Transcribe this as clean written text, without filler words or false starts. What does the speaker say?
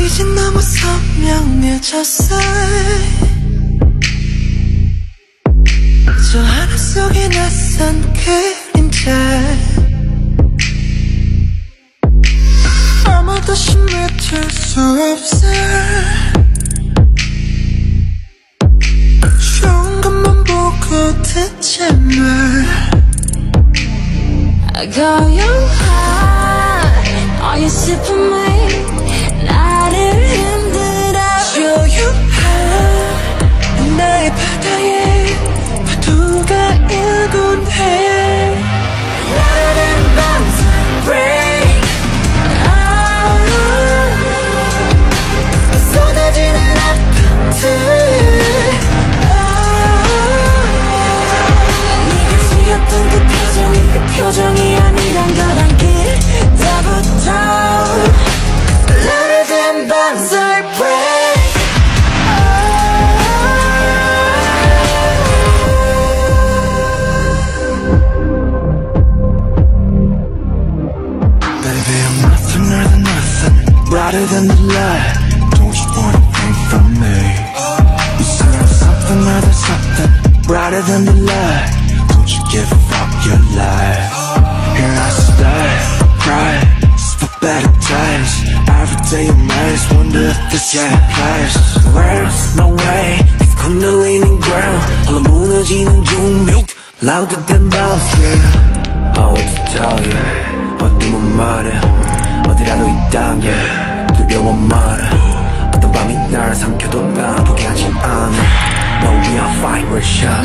이젠 너무 선명해졌어. 저 하늘 속에 낯선 그림자. 아무도 심해질 수 없어. 좋은 것만 보고 듣지 마. I got your heart. Are you Superman? 나를 흔들어. 조용한 나의 바다에 파도가 일곤 해. 나를 밤새 break. 쏟아지는 아픔들. 네가 지었던 그 표정이 그 표정이 아니란 걸 안길 때부터 나를 든 밤새 break. Baby, I'm nothing more than nothing, brighter than the light. Don't you want anything from me? You said I'm something more than something, brighter than the light. Don't you give up your life? Here I stay, cry, for better days. Every day I'm amazed, wonder if this is my place. Where's no way, it's 흔들리는 ground. 홀로 무너지는 중력, louder than bounce, yeah. Oh, what to tell you? 어둠은 말해 어디라도 있다면 두려워 말해. 어떤 밤이 날 삼켜도 나 포기하지 않아. No, we are fine, we're shy.